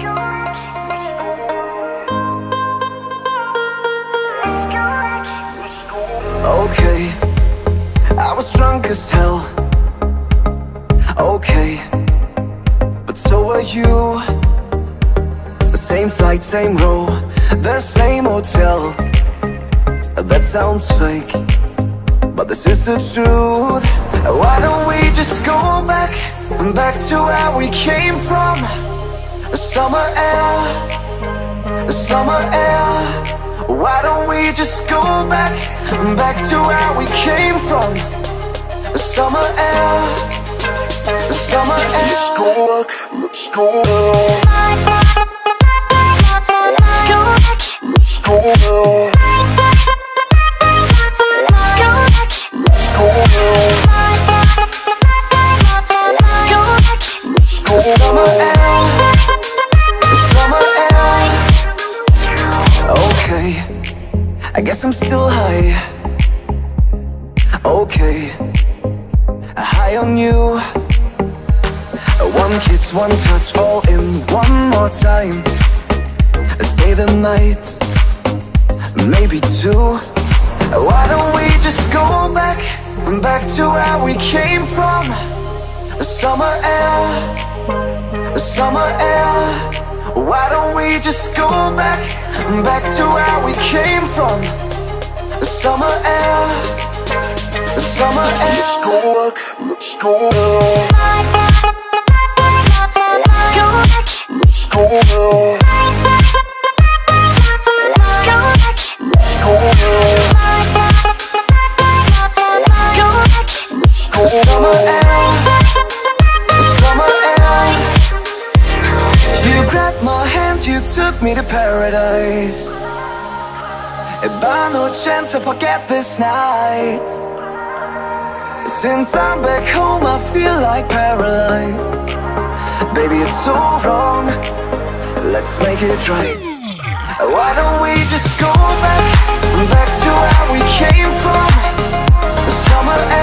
Okay, I was drunk as hell. Okay, but so were you. The same flight, same row, the same hotel. That sounds fake, but this is the truth. Why don't we just go back to where we came from? Summer air, summer air. Why don't we just go back to where we came from? Summer air, summer air. Let's go back, let's go back. Let's go back. Summer air, summer air. Okay, I guess I'm still high. Okay, high on you. One kiss, one touch, all in one more time. Stay the night, maybe two. Why don't we just go back to where we came from? Summer air, summer air. Why don't we just go back to where we came from? Summer air, summer air. Let's go back, let's go back. Let's go back. Let's go back. Summer air, summer air. You grabbed my hand, you took me to paradise. By no chance I forget this night. Since I'm back home I feel like paralyzed. Baby, it's so wrong, let's make it right. Why don't we just go back to where we came from? Summer air.